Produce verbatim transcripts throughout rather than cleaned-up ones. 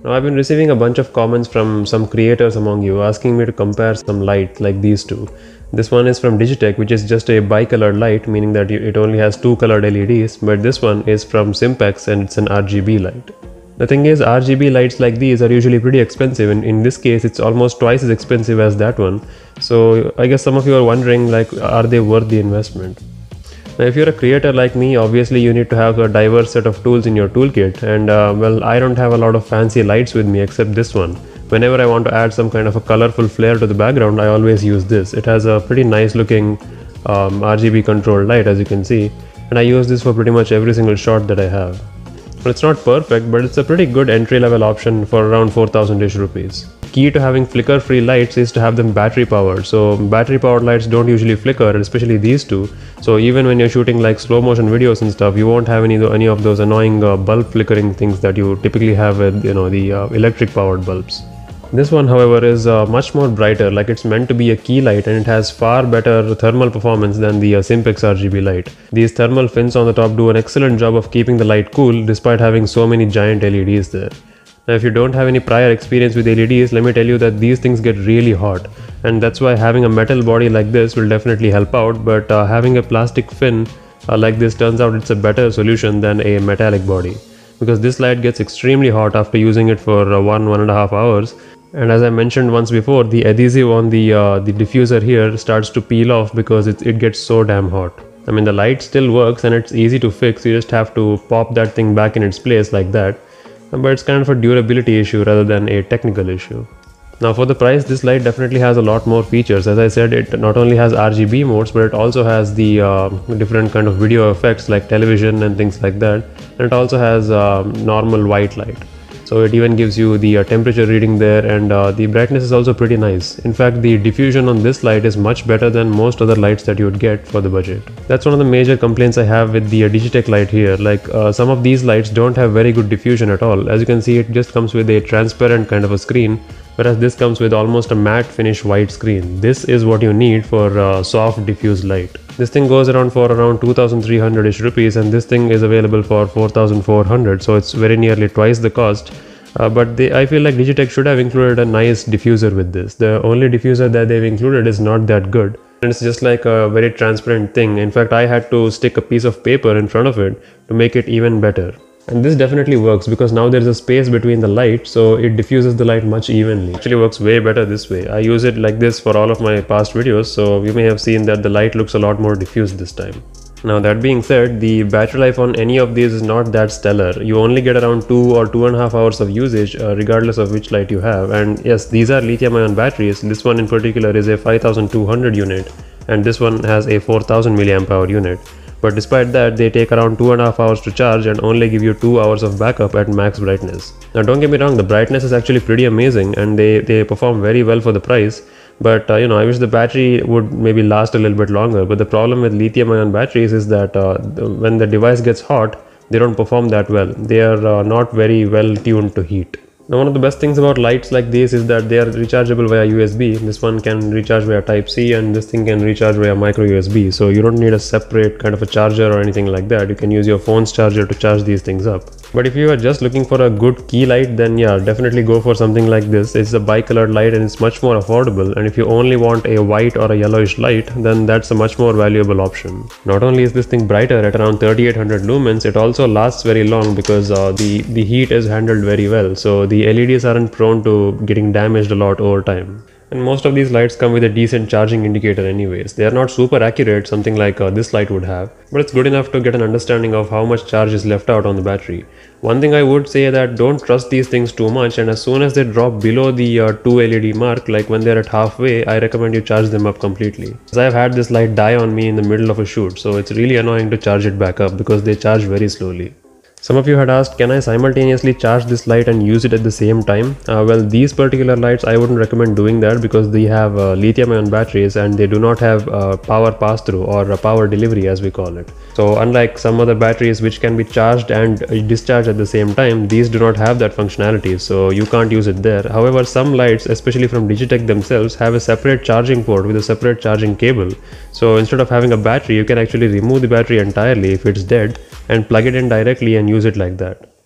Now I've been receiving a bunch of comments from some creators among you asking me to compare some lights like these two. This one is from Digitech, which is just a bicolored light, meaning that it only has two colored L E Ds, but this one is from Simpex and it's an R G B light. The thing is, R G B lights like these are usually pretty expensive, and in this case it's almost twice as expensive as that one. So I guess some of you are wondering, like, are they worth the investment? Now, if you're a creator like me, obviously you need to have a diverse set of tools in your toolkit, and uh, well, I don't have a lot of fancy lights with me except this one. Whenever I want to add some kind of a colorful flare to the background, I always use this. It has a pretty nice looking um, R G B controlled light, as you can see, and I use this for pretty much every single shot that I have. Well, it's not perfect, but it's a pretty good entry level option for around four thousand ish rupees. Key to having flicker free lights is to have them battery powered. So battery powered lights don't usually flicker, especially these two. So even when you're shooting like slow motion videos and stuff, you won't have any any of those annoying uh, bulb flickering things that you typically have with, you know, the uh, electric powered bulbs. This one, however, is uh, much more brighter, like it's meant to be a key light, and it has far better thermal performance than the uh, Simpex R G B light. These thermal fins on the top do an excellent job of keeping the light cool despite having so many giant L E Ds there. Now, if you don't have any prior experience with L E Ds, let me tell you that these things get really hot, and that's why having a metal body like this will definitely help out, but uh, having a plastic fin uh, like this turns out it's a better solution than a metallic body, because this light gets extremely hot after using it for uh, one, one and a half hours. And as I mentioned once before, the adhesive on the uh, the diffuser here starts to peel off because it, it gets so damn hot. I mean, the light still works and it's easy to fix. You just have to pop that thing back in its place like that. But it's kind of a durability issue rather than a technical issue. Now, for the price, this light definitely has a lot more features. As I said, it not only has R G B modes, but it also has the uh, different kind of video effects like television and things like that. And it also has uh, normal white light. So it even gives you the uh, temperature reading there, and uh, the brightness is also pretty nice. In fact, the diffusion on this light is much better than most other lights that you would get for the budget. That's one of the major complaints I have with the uh, Digitech light here. Like uh, some of these lights don't have very good diffusion at all. As you can see, it just comes with a transparent kind of a screen, whereas this comes with almost a matte finish white screen. This is what you need for uh, soft diffused light. This thing goes around for around two thousand three hundred ish rupees, and this thing is available for four thousand four hundred, so it's very nearly twice the cost. Uh, but they, I feel like Digitech should have included a nice diffuser with this. The only diffuser that they've included is not that good, and it's just like a very transparent thing. In fact, I had to stick a piece of paper in front of it to make it even better. And this definitely works because now there's a space between the light, so it diffuses the light much evenly. It actually works way better this way. I use it like this for all of my past videos, so you may have seen that the light looks a lot more diffused this time. Now, that being said, the battery life on any of these is not that stellar. You only get around two or two and a half hours of usage uh, regardless of which light you have. And yes, these are lithium ion batteries. This one in particular is a five thousand two hundred unit, and this one has a four thousand milliamp hour unit. But despite that, they take around two and a half hours to charge and only give you two hours of backup at max brightness. Now, don't get me wrong, the brightness is actually pretty amazing, and they, they perform very well for the price. But uh, you know, I wish the battery would maybe last a little bit longer. But the problem with lithium ion batteries is that uh, the, when the device gets hot, they don't perform that well. They are uh, not very well tuned to heat. Now, one of the best things about lights like these is that they are rechargeable via U S B. This one can recharge via Type C, and this thing can recharge via micro U S B. So you don't need a separate kind of a charger or anything like that. You can use your phone's charger to charge these things up. But if you are just looking for a good key light, then yeah, definitely go for something like this. It's a bicolored light and it's much more affordable. And if you only want a white or a yellowish light, then that's a much more valuable option. Not only is this thing brighter at around thirty-eight hundred lumens, it also lasts very long because uh, the, the heat is handled very well. So the L E Ds aren't prone to getting damaged a lot over time. And most of these lights come with a decent charging indicator anyways. They are not super accurate, something like uh, this light would have, but it's good enough to get an understanding of how much charge is left out on the battery. One thing I would say that don't trust these things too much, and as soon as they drop below the uh, two L E D mark, like when they're at halfway, I recommend you charge them up completely. Because I've had this light die on me in the middle of a shoot, so it's really annoying to charge it back up because they charge very slowly. Some of you had asked, can I simultaneously charge this light and use it at the same time? Uh, well, these particular lights, I wouldn't recommend doing that because they have uh, lithium ion batteries and they do not have uh, power pass-through or uh, power delivery as we call it. So unlike some other batteries which can be charged and discharged at the same time, these do not have that functionality, so you can't use it there. However, some lights, especially from Digitech themselves, have a separate charging port with a separate charging cable. So instead of having a battery, you can actually remove the battery entirely if it's dead and plug it in directly and use it like that.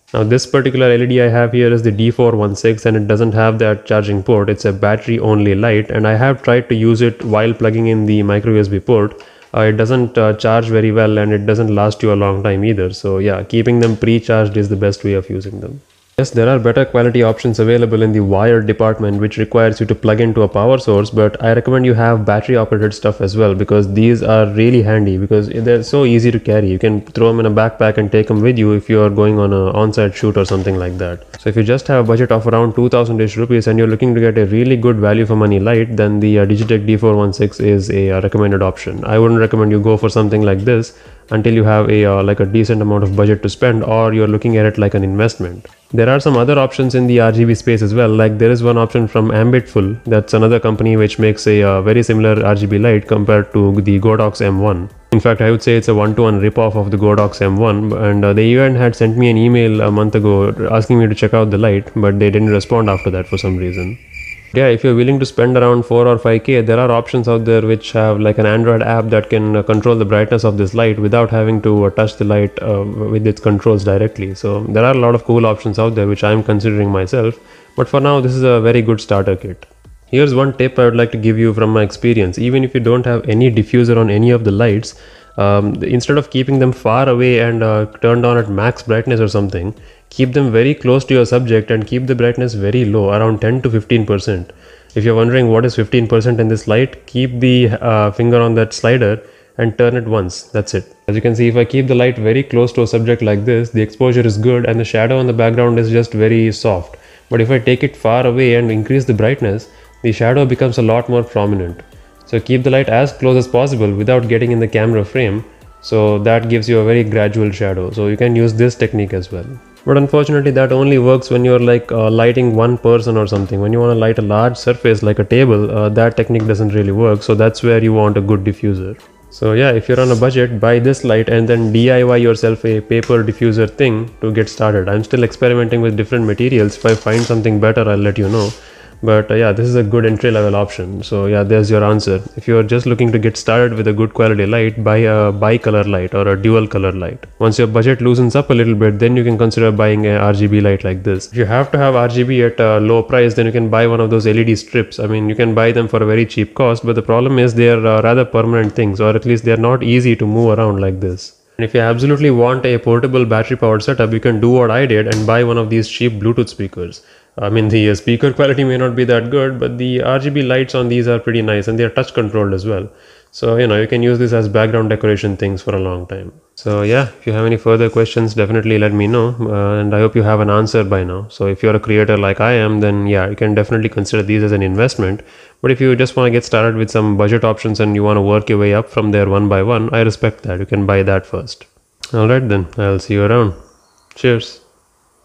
Now this particular L E D I have here is the D four one six, and it doesn't have that charging port. It's a battery only light, and I have tried to use it while plugging in the micro U S B port. Uh, it doesn't uh, charge very well, and it doesn't last you a long time either. So yeah, keeping them pre-charged is the best way of using them. Yes, there are better quality options available in the wired department, which requires you to plug into a power source, but I recommend you have battery operated stuff as well, because these are really handy because they're so easy to carry. You can throw them in a backpack and take them with you if you are going on an on-site shoot or something like that. So if you just have a budget of around two thousand ish rupees and you're looking to get a really good value for money light, then the uh, Digitech D four one six is a uh, recommended option. I wouldn't recommend you go for something like this until you have a uh, like a decent amount of budget to spend, or you're looking at it like an investment. There are some other options in the R G B space as well. Like there is one option from Ambitful, that's another company which makes a uh, very similar R G B light compared to the Godox M one. In fact, I would say it's a one-to-one rip-off of the Godox M one, and uh, they even had sent me an email a month ago asking me to check out the light, but they didn't respond after that for some reason. Yeah, if you're willing to spend around four or five K, there are options out there which have like an Android app that can uh, control the brightness of this light without having to uh, touch the light uh, with its controls directly. So there are a lot of cool options out there which I'm considering myself, but for now this is a very good starter kit. Here's one tip I would like to give you from my experience. Even if you don't have any diffuser on any of the lights, um, instead of keeping them far away and uh, turned on at max brightness or something, keep them very close to your subject and keep the brightness very low, around ten to fifteen percent. If you're wondering what is fifteen percent in this light, keep the uh, finger on that slider and turn it once. That's it. As you can see, if I keep the light very close to a subject like this, the exposure is good and the shadow on the background is just very soft. But if I take it far away and increase the brightness, the shadow becomes a lot more prominent. So keep the light as close as possible without getting in the camera frame. So that gives you a very gradual shadow. So you can use this technique as well. But unfortunately that only works when you're like uh, lighting one person or something. When you want to light a large surface like a table, uh, that technique doesn't really work. So that's where you want a good diffuser. So yeah, if you're on a budget, buy this light and then D I Y yourself a paper diffuser thing to get started. I'm still experimenting with different materials. If I find something better, I'll let you know. But uh, yeah, this is a good entry level option. So yeah, there's your answer. If you're just looking to get started with a good quality light, buy a bi-color light or a dual color light. Once your budget loosens up a little bit, then you can consider buying a R G B light like this. If you have to have R G B at a low price, then you can buy one of those L E D strips. I mean, you can buy them for a very cheap cost, but the problem is they are uh, rather permanent things, or at least they are not easy to move around like this. And if you absolutely want a portable battery powered setup, you can do what I did and buy one of these cheap Bluetooth speakers. I mean, the speaker quality may not be that good, but the R G B lights on these are pretty nice and they are touch controlled as well. So, you know, you can use this as background decoration things for a long time. So yeah, if you have any further questions, definitely let me know. Uh, and I hope you have an answer by now. So if you're a creator like I am, then yeah, you can definitely consider these as an investment. But if you just want to get started with some budget options and you want to work your way up from there one by one, I respect that. You can buy that first. Alright then, I'll see you around. Cheers.